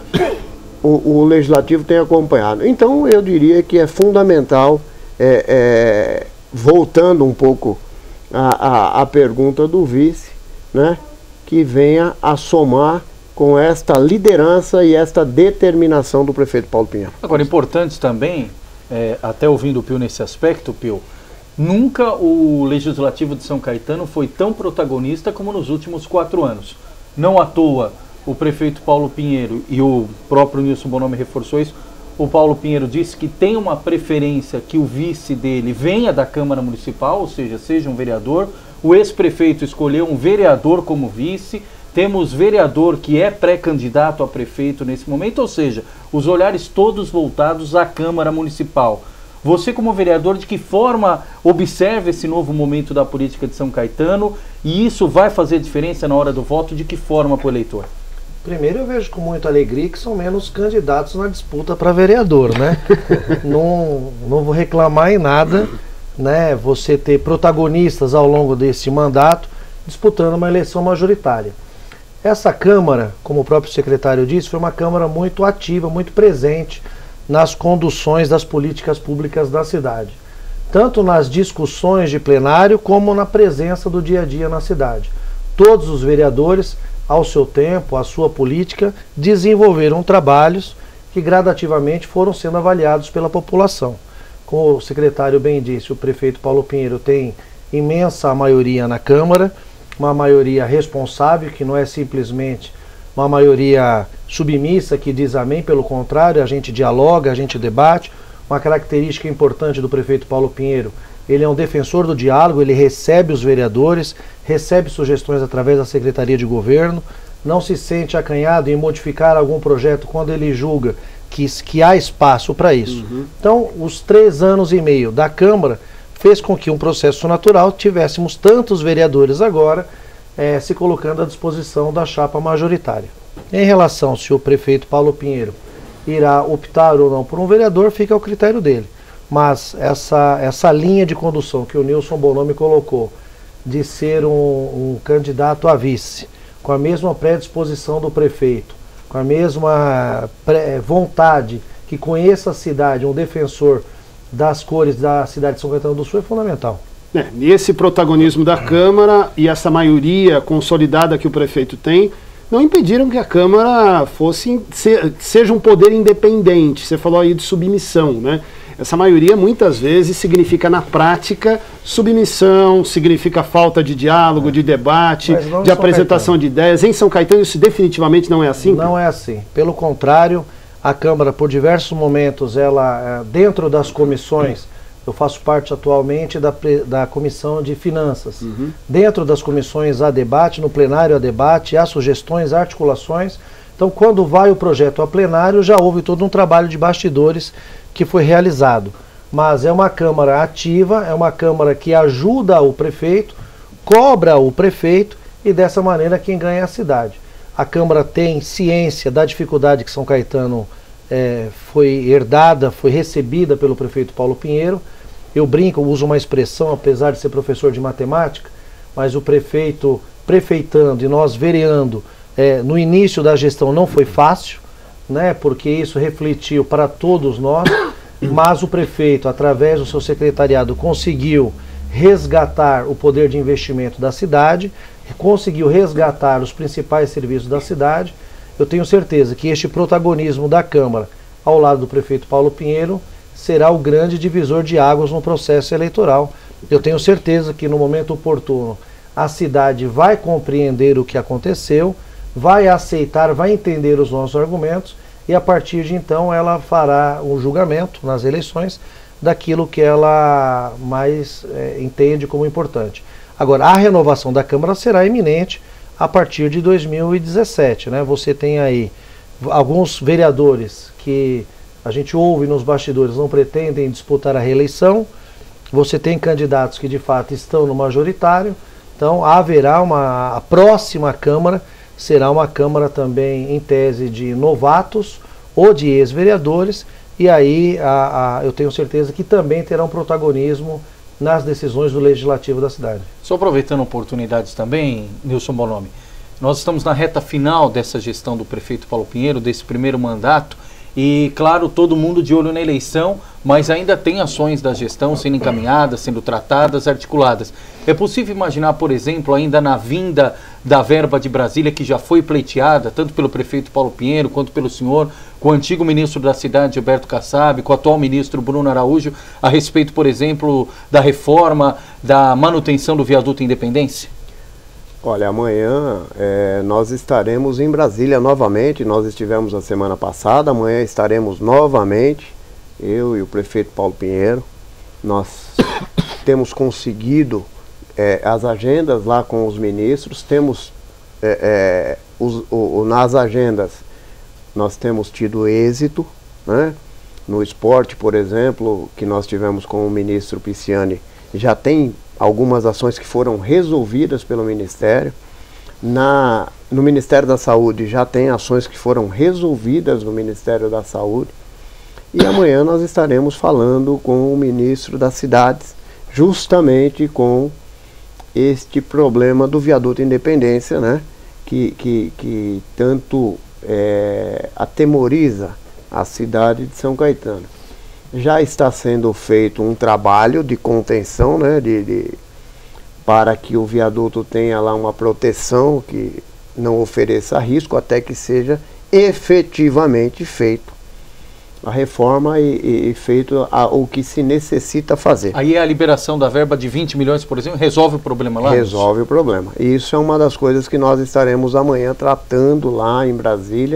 o, o Legislativo tem acompanhado. Então eu diria que é fundamental, é, é, voltando um pouco à, à, à pergunta do vice, né, que venha a somar com esta liderança e esta determinação do prefeito Paulo Pinheiro. Agora, importante também, é, até ouvindo o Pio nesse aspecto, Pio, nunca o Legislativo de São Caetano foi tão protagonista como nos últimos quatro anos. Não à toa, o prefeito Paulo Pinheiro, e o próprio Nilson Bonomi reforçou isso, o Paulo Pinheiro disse que tem uma preferência que o vice dele venha da Câmara Municipal, ou seja, seja um vereador. O ex-prefeito escolheu um vereador como vice. Temos vereador que é pré-candidato a prefeito nesse momento, ou seja, os olhares todos voltados à Câmara Municipal. Você, como vereador, de que forma observa esse novo momento da política de São Caetano, e isso vai fazer diferença na hora do voto? De que forma para o eleitor? Primeiro, eu vejo com muita alegria que são menos candidatos na disputa para vereador, né? não, não vou reclamar em nada, né? Você ter protagonistas ao longo desse mandato disputando uma eleição majoritária. Essa Câmara, como o próprio secretário disse, foi uma Câmara muito ativa, muito presente nas conduções das políticas públicas da cidade, tanto nas discussões de plenário como na presença do dia a dia na cidade. Todos os vereadores, ao seu tempo, à sua política, desenvolveram trabalhos que gradativamente foram sendo avaliados pela população. Como o secretário bem disse, o prefeito Paulo Pinheiro tem imensa maioria na Câmara, uma maioria responsável, que não é simplesmente uma maioria submissa que diz amém, pelo contrário, a gente dialoga, a gente debate. Uma característica importante do prefeito Paulo Pinheiro, ele é um defensor do diálogo, ele recebe os vereadores, recebe sugestões através da Secretaria de Governo, não se sente acanhado em modificar algum projeto quando ele julga que, que há espaço para isso. Uhum. Então, os três anos e meio da Câmara fez com que um processo natural tivéssemos tantos vereadores agora É, se colocando à disposição da chapa majoritária. Em relação se o prefeito Paulo Pinheiro irá optar ou não por um vereador, fica ao critério dele. Mas essa, essa linha de condução que o Nilson Bonomi colocou, de ser um, um candidato a vice, com a mesma predisposição do prefeito, com a mesma pré, vontade, que conheça a cidade, um defensor das cores da cidade de São Caetano do Sul, é fundamental. É, e esse protagonismo da Câmara e essa maioria consolidada que o prefeito tem, não impediram que a Câmara fosse, se, seja um poder independente. Você falou aí de submissão, né? Essa maioria muitas vezes significa na prática submissão, significa falta de diálogo, de debate, de apresentação de ideias. Em São Caetano isso definitivamente não é assim? Não é assim. Pelo contrário, a Câmara por diversos momentos, ela dentro das comissões, eu faço parte atualmente da, da Comissão de Finanças. Uhum. Dentro das comissões há debate, no plenário há debate, há sugestões, articulações. Então, quando vai o projeto a plenário, já houve todo um trabalho de bastidores que foi realizado. Mas é uma Câmara ativa, é uma Câmara que ajuda o prefeito, cobra o prefeito e dessa maneira quem ganha é a cidade. A Câmara tem ciência da dificuldade que São Caetano é, foi herdada, foi recebida pelo prefeito Paulo Pinheiro. Eu brinco, uso uma expressão, apesar de ser professor de matemática, mas o prefeito prefeitando e nós vereando, é, no início da gestão não foi fácil, né, porque isso refletiu para todos nós, mas o prefeito, através do seu secretariado, conseguiu resgatar o poder de investimento da cidade, conseguiu resgatar os principais serviços da cidade. Eu tenho certeza que este protagonismo da Câmara, ao lado do prefeito Paulo Pinheiro, será o grande divisor de águas no processo eleitoral. Eu tenho certeza que no momento oportuno a cidade vai compreender o que aconteceu, vai aceitar, vai entender os nossos argumentos e a partir de então ela fará um julgamento nas eleições daquilo que ela mais é, entende como importante. Agora, a renovação da Câmara será iminente a partir de dois mil e dezessete, né? Você tem aí alguns vereadores que a gente ouve nos bastidores não pretendem disputar a reeleição, você tem candidatos que de fato estão no majoritário, então haverá uma, a próxima Câmara será uma Câmara também, em tese, de novatos ou de ex-vereadores, e aí a, a, eu tenho certeza que também terá um protagonismo nas decisões do Legislativo da cidade. Só aproveitando oportunidades também, Nilson Bonomi, nós estamos na reta final dessa gestão do prefeito Paulo Pinheiro, desse primeiro mandato, e claro, todo mundo de olho na eleição, mas ainda tem ações da gestão sendo encaminhadas, sendo tratadas, articuladas. É possível imaginar, por exemplo, ainda na vinda da verba de Brasília, que já foi pleiteada, tanto pelo prefeito Paulo Pinheiro, quanto pelo senhor, com o antigo ministro da cidade, Gilberto Kassab, com o atual ministro Bruno Araújo, a respeito, por exemplo, da reforma, da manutenção do viaduto Independência? Olha, amanhã é, nós estaremos em Brasília novamente, nós estivemos na semana passada, amanhã estaremos novamente, eu e o prefeito Paulo Pinheiro. Nós temos conseguido é, as agendas lá com os ministros, temos é, é, os, o, o, nas agendas nós temos tido êxito, né? No esporte, por exemplo, que nós tivemos com o ministro Pisciani, já tem algumas ações que foram resolvidas pelo Ministério. Na, no Ministério da Saúde já tem ações que foram resolvidas no Ministério da Saúde. E amanhã nós estaremos falando com o ministro das Cidades, justamente com este problema do viaduto Independência, né? Que, que, que tanto é, atemoriza a cidade de São Caetano. Já está sendo feito um trabalho de contenção, né, de, de, para que o viaduto tenha lá uma proteção que não ofereça risco, até que seja efetivamente feito a reforma e, e, e feito a, o que se necessita fazer. Aí a liberação da verba de vinte milhões, por exemplo, resolve o problema lá? Resolve o problema. E isso é uma das coisas que nós estaremos amanhã tratando lá em Brasília.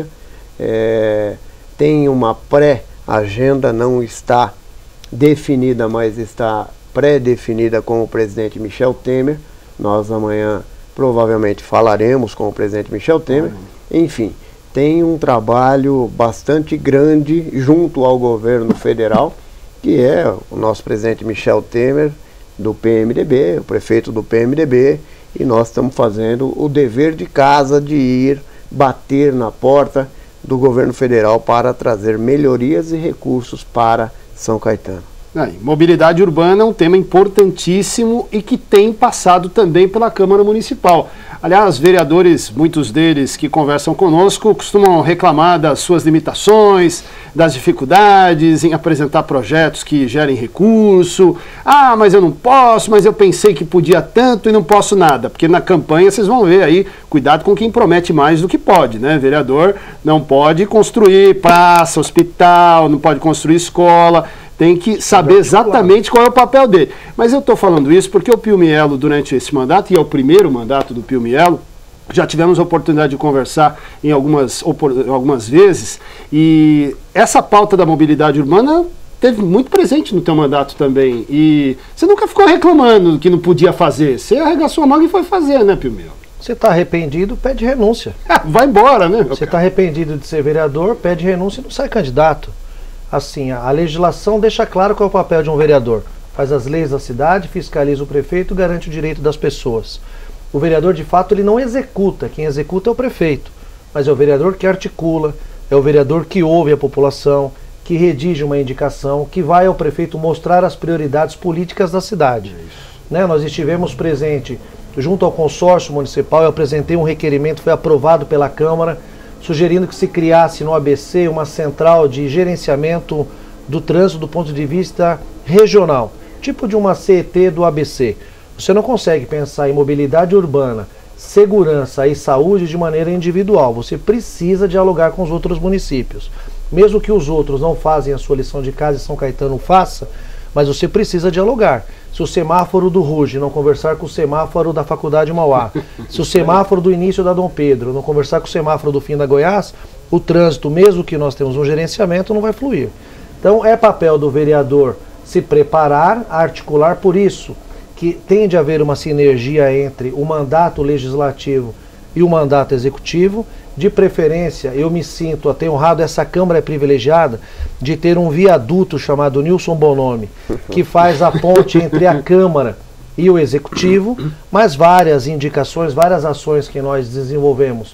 É, tem uma pré A agenda não está definida, mas está pré-definida com o presidente Michel Temer. Nós amanhã provavelmente falaremos com o presidente Michel Temer. Enfim, tem um trabalho bastante grande junto ao governo federal, que é o nosso presidente Michel Temer, do P M D B, o prefeito do P M D B, e nós estamos fazendo o dever de casa de ir bater na porta do governo federal para trazer melhorias e recursos para São Caetano. É, mobilidade urbana é um tema importantíssimo e que tem passado também pela Câmara Municipal. Aliás, vereadores, muitos deles que conversam conosco, costumam reclamar das suas limitações, das dificuldades em apresentar projetos que gerem recurso. Ah, mas eu não posso, mas eu pensei que podia tanto e não posso nada. Porque na campanha vocês vão ver aí, cuidado com quem promete mais do que pode, né? Vereador não pode construir praça, hospital, não pode construir escola. Tem que saber exatamente qual é o papel dele. Mas eu estou falando isso porque o Pio Mielo, durante esse mandato, e é o primeiro mandato do Pio Mielo, já tivemos a oportunidade de conversar em algumas, algumas vezes, e essa pauta da mobilidade urbana teve muito presente no teu mandato também. E você nunca ficou reclamando que não podia fazer. Você arregaçou a manga e foi fazer, né, Pio Mielo? Você está arrependido, pede renúncia. Vai embora, né? Você está arrependido de ser vereador, pede renúncia e não sai candidato. Assim, a legislação deixa claro qual é o papel de um vereador. Faz as leis da cidade, fiscaliza o prefeito, garante o direito das pessoas. O vereador, de fato, ele não executa. Quem executa é o prefeito. Mas é o vereador que articula, é o vereador que ouve a população, que redige uma indicação, que vai ao prefeito mostrar as prioridades políticas da cidade. Né? Nós estivemos presentes junto ao consórcio municipal, eu apresentei um requerimento, foi aprovado pela Câmara, sugerindo que se criasse no A B C uma central de gerenciamento do trânsito do ponto de vista regional, tipo de uma C E T do A B C. Você não consegue pensar em mobilidade urbana, segurança e saúde de maneira individual, você precisa dialogar com os outros municípios. Mesmo que os outros não fazem a sua lição de casa e São Caetano faça, mas você precisa dialogar. Se o semáforo do Ruge não conversar com o semáforo da Faculdade Mauá, se o semáforo do início da Dom Pedro não conversar com o semáforo do fim da Goiás, o trânsito, mesmo que nós temos um gerenciamento, não vai fluir. Então é papel do vereador se preparar, articular, por isso que tem de haver uma sinergia entre o mandato legislativo e o mandato executivo. De preferência, eu me sinto até honrado, essa Câmara é privilegiada de ter um viaduto chamado Nilson Bonomi, que faz a ponte entre a Câmara e o Executivo, mas várias indicações, várias ações que nós desenvolvemos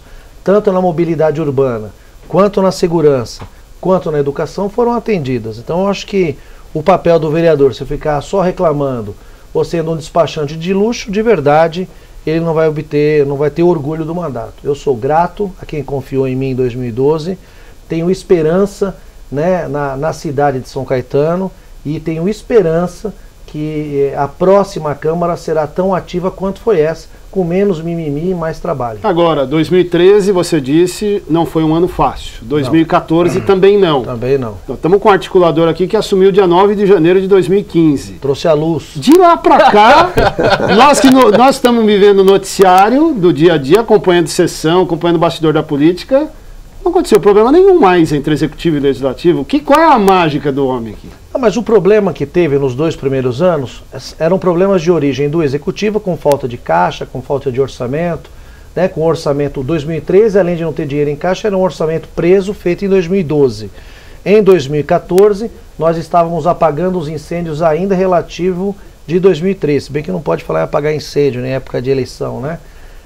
tanto na mobilidade urbana, quanto na segurança, quanto na educação, foram atendidas. Então eu acho que o papel do vereador, se ficar só reclamando ou sendo um despachante de luxo, de verdade, ele não vai obter, não vai ter orgulho do mandato. Eu sou grato a quem confiou em mim em dois mil e doze, tenho esperança, né, na, na cidade de São Caetano, e tenho esperança que a próxima Câmara será tão ativa quanto foi essa, com menos mimimi e mais trabalho. Agora, dois mil e treze, você disse, não foi um ano fácil. dois mil e quatorze não. também não. Também não. Então, estamos com um articulador aqui que assumiu dia nove de janeiro de dois mil e quinze. Trouxe a luz. De lá para cá, nós que no, nós estamos vivendo o noticiário do dia a dia, acompanhando sessão, acompanhando o bastidor da política, não aconteceu problema nenhum mais entre executivo e legislativo. Que, qual é a mágica do homem aqui? Ah, mas o problema que teve nos dois primeiros anos eram problemas de origem do executivo, com falta de caixa, com falta de orçamento, né, com orçamento dois mil e treze, além de não ter dinheiro em caixa, era um orçamento preso feito em dois mil e doze. Em dois mil e quatorze, nós estávamos apagando os incêndios ainda relativo de dois mil e treze, bem que não pode falar em apagar incêndio em época de eleição, né?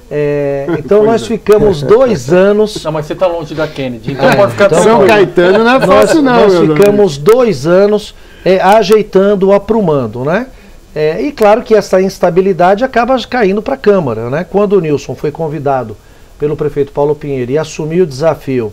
É, então nós ficamos dois anos... Não, mas você está longe da Kennedy, então é, pode ficar... Então, São Caetano não é fácil não. Nós ficamos dois anos é, ajeitando, aprumando, né? É, e claro que essa instabilidade acaba caindo para a Câmara, né? Quando o Nilson foi convidado pelo prefeito Paulo Pinheiro e assumiu o desafio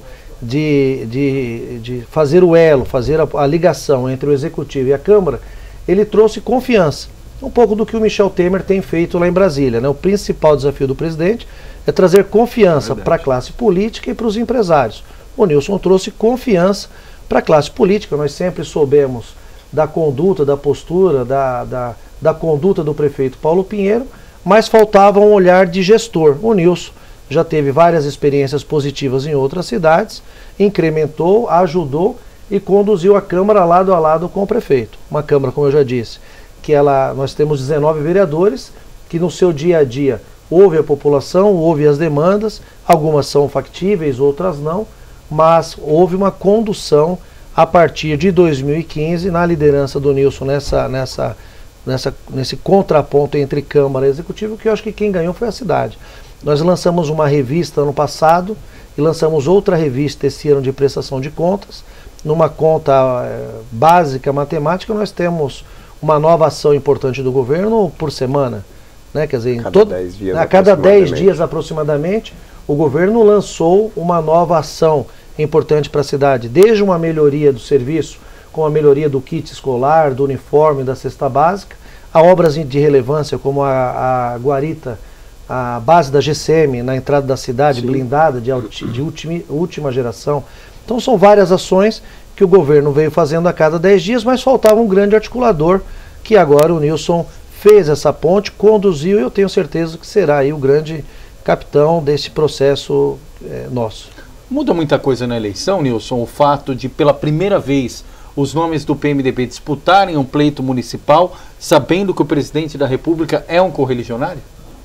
de, de, de fazer o elo, fazer a, a ligação entre o Executivo e a Câmara, ele trouxe confiança. Um pouco do que o Michel Temer tem feito lá em Brasília, né? O principal desafio do presidente é trazer confiança para a classe política e para os empresários. O Nilson trouxe confiança para a classe política. Nós sempre soubemos da conduta, da postura, da, da, da conduta do prefeito Paulo Pinheiro, mas faltava um olhar de gestor. O Nilson já teve várias experiências positivas em outras cidades, incrementou, ajudou e conduziu a Câmara lado a lado com o prefeito. Uma Câmara, como eu já disse, que ela, nós temos dezenove vereadores que no seu dia a dia ouve a população, ouve as demandas, algumas são factíveis, outras não, mas houve uma condução a partir de dois mil e quinze na liderança do Nilson nessa, nessa, nessa, nesse contraponto entre Câmara e Executivo, que eu acho que quem ganhou foi a cidade. Nós lançamos uma revista ano passado e lançamos outra revista esse ano de prestação de contas. Numa conta é, básica matemática nós temos uma nova ação importante do governo por semana, né? Quer dizer, cada todo, dez dias a cada dez dias aproximadamente, o governo lançou uma nova ação importante para a cidade, desde uma melhoria do serviço, com a melhoria do kit escolar, do uniforme, da cesta básica, a obras de relevância como a, a guarita, a base da G C M na entrada da cidade, Sim. blindada, de, de última, última geração. Então são várias ações que o governo veio fazendo a cada dez dias, mas faltava um grande articulador, que agora o Nilson fez essa ponte, conduziu, e eu tenho certeza que será aí o grande capitão desse processo é, nosso. Muda muita coisa na eleição, Nilson, o fato de, pela primeira vez, os nomes do P M D B disputarem um pleito municipal, sabendo que o presidente da República é um correligionário?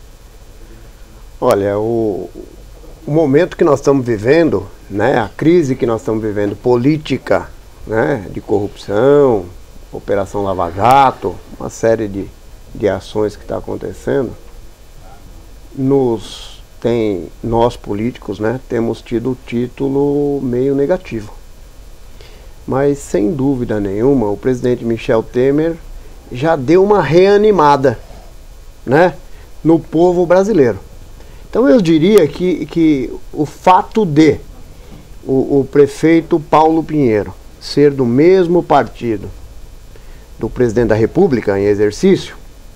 Olha, o, o momento que nós estamos vivendo, né, a crise que nós estamos vivendo política, né, de corrupção, Operação Lava Jato, uma série de, de ações que está acontecendo, nos tem, nós políticos, né, temos tido o título meio negativo. Mas sem dúvida nenhuma, o presidente Michel Temer já deu uma reanimada, né, no povo brasileiro. Então eu diria que, que o fato de o, o prefeito Paulo Pinheiro ser do mesmo partido do presidente da República em exercício,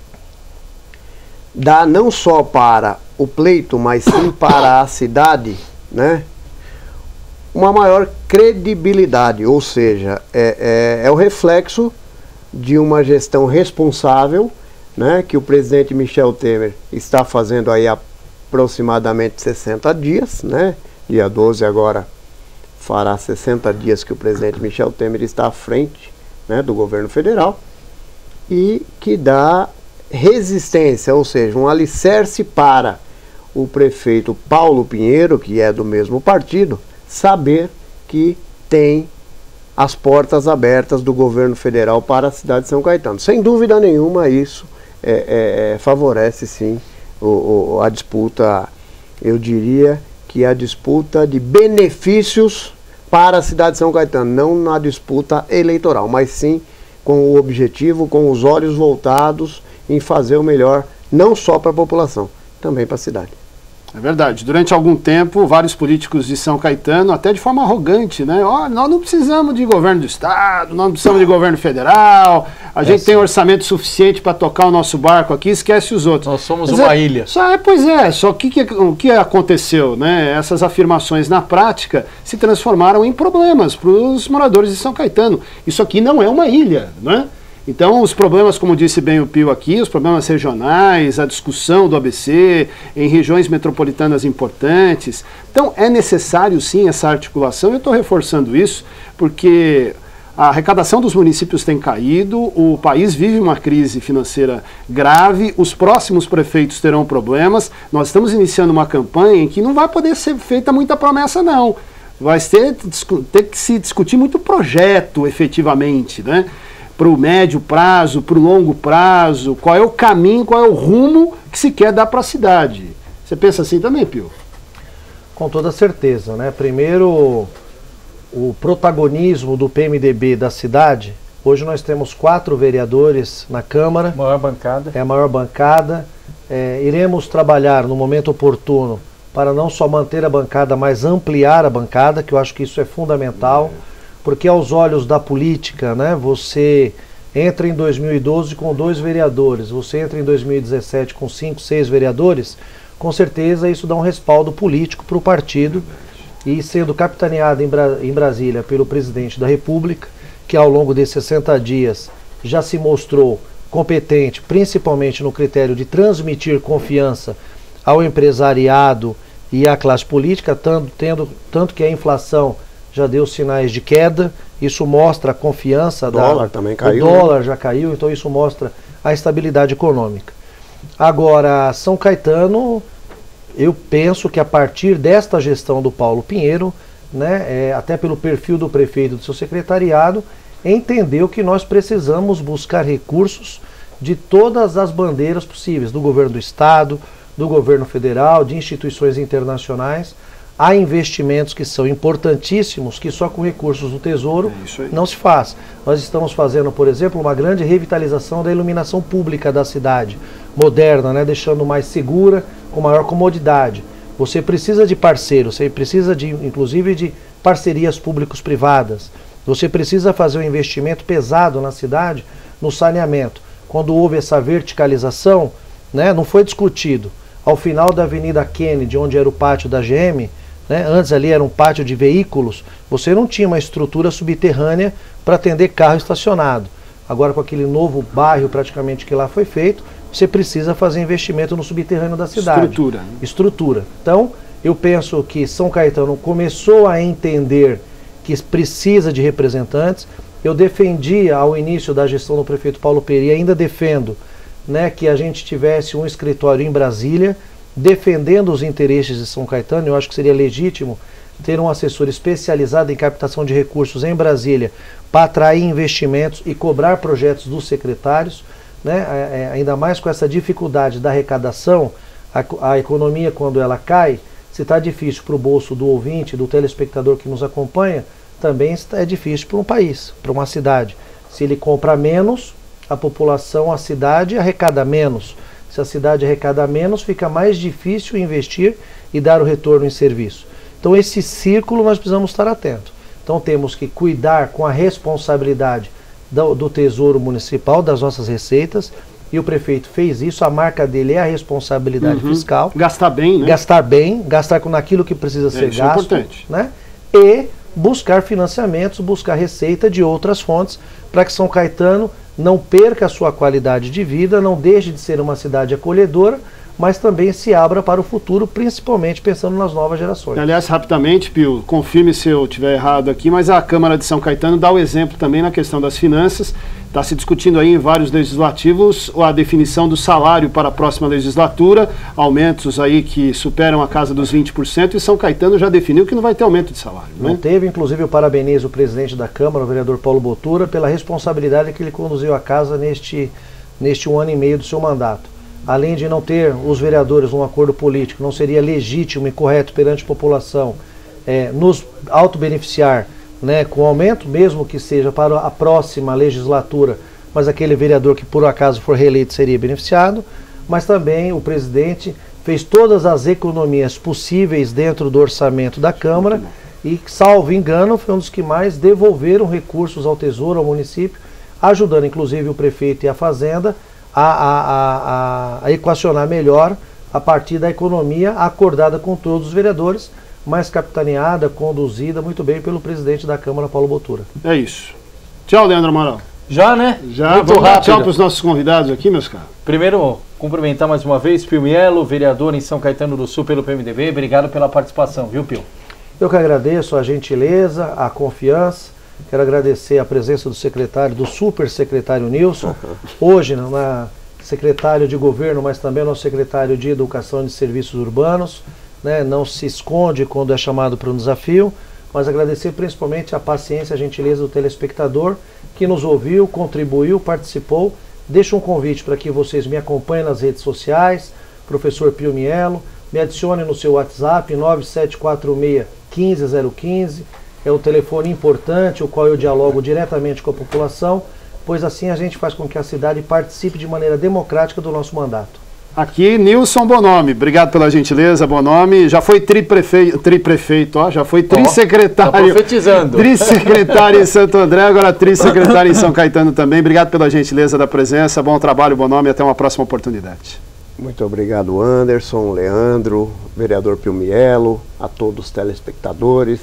dá não só para o pleito, mas sim para a cidade, né, uma maior credibilidade, ou seja, é, é, é o reflexo de uma gestão responsável, né, que o presidente Michel Temer está fazendo aí há aproximadamente sessenta dias, né, dia doze agora fará sessenta dias que o presidente Michel Temer está à frente, né, do governo federal, e que dá resistência, ou seja, um alicerce para o prefeito Paulo Pinheiro, que é do mesmo partido, saber que tem as portas abertas do governo federal para a cidade de São Caetano. Sem dúvida nenhuma, isso é, é, favorece sim o, o, a disputa, eu diria que é a disputa de benefícios para a cidade de São Caetano, não na disputa eleitoral, mas sim com o objetivo, com os olhos voltados em fazer o melhor, não só para a população, também para a cidade. É verdade. Durante algum tempo, vários políticos de São Caetano, até de forma arrogante, né? Olha, nós não precisamos de governo do Estado, nós não precisamos de governo federal, a é gente sim. tem orçamento suficiente para tocar o nosso barco aqui, esquece os outros. Nós somos Mas uma é, ilha. Só, é, pois é, só que, que o que aconteceu, né? Essas afirmações na prática se transformaram em problemas para os moradores de São Caetano. Isso aqui não é uma ilha, né? Então, os problemas, como disse bem o Pio aqui, os problemas regionais, a discussão do A B C em regiões metropolitanas importantes. Então, é necessário, sim, essa articulação. Eu estou reforçando isso porque a arrecadação dos municípios tem caído, o país vive uma crise financeira grave, os próximos prefeitos terão problemas. Nós estamos iniciando uma campanha em que não vai poder ser feita muita promessa, não. Vai ter, ter que se discutir muito projeto, efetivamente, né? Para o médio prazo, para o longo prazo, qual é o caminho, qual é o rumo que se quer dar para a cidade. Você pensa assim também, Pio? Com toda certeza, né? Primeiro, o protagonismo do P M D B da cidade. Hoje nós temos quatro vereadores na Câmara. Maior bancada. É a maior bancada. É, iremos trabalhar no momento oportuno para não só manter a bancada, mas ampliar a bancada, que eu acho que isso é fundamental. É. Porque aos olhos da política, né, você entra em dois mil e doze com dois vereadores, você entra em dois mil e dezessete com cinco, seis vereadores, com certeza isso dá um respaldo político para o partido, e sendo capitaneado em, Bra em Brasília pelo presidente da República, que ao longo desses sessenta dias já se mostrou competente, principalmente no critério de transmitir confiança ao empresariado e à classe política, tanto, tendo, tanto que a inflação já deu sinais de queda, isso mostra a confiança. O dólar da, também caiu. O dólar já caiu, então isso mostra a estabilidade econômica. Agora, São Caetano, eu penso que a partir desta gestão do Paulo Pinheiro, né, é, até pelo perfil do prefeito e do seu secretariado, entendeu que nós precisamos buscar recursos de todas as bandeiras possíveis, do governo do Estado, do governo federal, de instituições internacionais. Há investimentos que são importantíssimos, que só com recursos do Tesouro é não se faz. Nós estamos fazendo, por exemplo, uma grande revitalização da iluminação pública da cidade, moderna, né, deixando mais segura, com maior comodidade. Você precisa de parceiros, você precisa, de, inclusive, de parcerias públicos-privadas. Você precisa fazer um investimento pesado na cidade, no saneamento. Quando houve essa verticalização, né, não foi discutido. Ao final da Avenida Kennedy, onde era o pátio da G M, né, antes ali era um pátio de veículos, você não tinha uma estrutura subterrânea para atender carro estacionado. Agora, com aquele novo bairro praticamente que lá foi feito, você precisa fazer investimento no subterrâneo da cidade. Estrutura. Né? Estrutura. Então, eu penso que São Caetano começou a entender que precisa de representantes. Eu defendia ao início da gestão do prefeito Paulo Peri, ainda defendo, né, que a gente tivesse um escritório em Brasília, defendendo os interesses de São Caetano. Eu acho que seria legítimo ter um assessor especializado em captação de recursos em Brasília para atrair investimentos e cobrar projetos dos secretários, né? É, é, ainda mais com essa dificuldade da arrecadação, a, a economia quando ela cai, se está difícil para o bolso do ouvinte, do telespectador que nos acompanha, também é difícil para um país, para uma cidade. Se ele compra menos, a população, a cidade arrecada menos. Se a cidade arrecada menos, fica mais difícil investir e dar o retorno em serviço. Então esse círculo nós precisamos estar atentos. Então temos que cuidar com a responsabilidade do, do Tesouro Municipal, das nossas receitas, e o prefeito fez isso, a marca dele é a responsabilidade uhum. fiscal. Gastar bem, né? Gastar bem, gastar com aquilo que precisa ser é, isso gasto. É importante. Né? E buscar financiamentos, buscar receita de outras fontes, para que São Caetano não perca a sua qualidade de vida, não deixe de ser uma cidade acolhedora, mas também se abra para o futuro, principalmente pensando nas novas gerações. Aliás, rapidamente, Pio, confirme se eu estiver errado aqui, mas a Câmara de São Caetano dá o exemplo também na questão das finanças. Está se discutindo aí em vários legislativos a definição do salário para a próxima legislatura, aumentos aí que superam a casa dos vinte por cento, e São Caetano já definiu que não vai ter aumento de salário. Né? Não teve, inclusive eu parabenizo o presidente da Câmara, o vereador Paulo Botura, pela responsabilidade que ele conduziu a casa neste, neste um ano e meio do seu mandato. além de não ter os vereadores um acordo político, não seria legítimo e correto perante a população é, nos auto-beneficiar, né, com aumento, mesmo que seja para a próxima legislatura, mas aquele vereador que por acaso for reeleito seria beneficiado, mas também o presidente fez todas as economias possíveis dentro do orçamento da Câmara e, salvo engano, foi um dos que mais devolveram recursos ao Tesouro, ao município, ajudando inclusive o prefeito e a Fazenda a, a, a, a equacionar melhor a partir da economia acordada com todos os vereadores, mas capitaneada, conduzida muito bem pelo presidente da Câmara, Paulo Botura. É isso. Tchau, Leandro Amaral. Já, né? Já, muito vamos dar rápido. tchau para os nossos convidados aqui, meus caros. Primeiro, cumprimentar mais uma vez Pio Mielo, vereador em São Caetano do Sul pelo P M D B. Obrigado pela participação, viu, Pio? Eu que agradeço a gentileza, a confiança. Quero agradecer a presença do secretário, do super secretário Nilson, hoje na secretário de governo, mas também nosso secretário de Educação e de Serviços Urbanos, né? Não se esconde quando é chamado para um desafio, mas agradecer principalmente a paciência, a gentileza do telespectador que nos ouviu, contribuiu, participou. Deixo um convite para que vocês me acompanhem nas redes sociais, professor Pio Mielo, me adicione no seu WhatsApp nove sete quatro seis, um cinco zero um cinco, é o telefone importante, o qual eu dialogo diretamente com a população, pois assim a gente faz com que a cidade participe de maneira democrática do nosso mandato. Aqui, Nilson Bonomi, obrigado pela gentileza, Bonomi, já foi triprefeito, triprefeito ó, já foi trissecretário, tá profetizando. Trissecretário em Santo André, agora trissecretário em São Caetano também, obrigado pela gentileza da presença, bom trabalho, Bonomi, até uma próxima oportunidade. Muito obrigado, Anderson, Leandro, vereador Pio Mielo, a todos os telespectadores,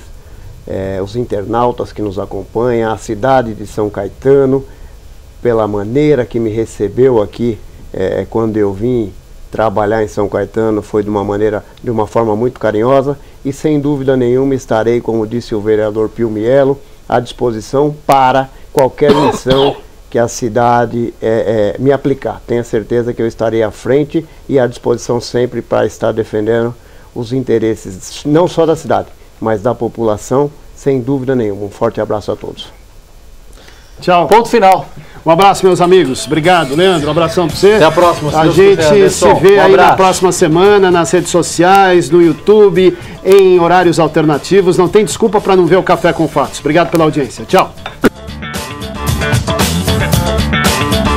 eh, os internautas que nos acompanham, a cidade de São Caetano, pela maneira que me recebeu aqui eh, quando eu vim trabalhar em São Caetano, foi de uma maneira, de uma forma muito carinhosa e sem dúvida nenhuma estarei, como disse o vereador Pio Mielo, à disposição para qualquer missão que a cidade é, é, me aplicar. Tenha certeza que eu estarei à frente e à disposição sempre para estar defendendo os interesses, não só da cidade, mas da população, sem dúvida nenhuma. Um forte abraço a todos. Tchau. Ponto final. Um abraço, meus amigos. Obrigado, Leandro. Um abração para você. Até a próxima. A gente quiser, se vê um aí abraço. na próxima semana, nas redes sociais, no YouTube, em horários alternativos. Não tem desculpa para não ver o Café com Fatos. Obrigado pela audiência. Tchau.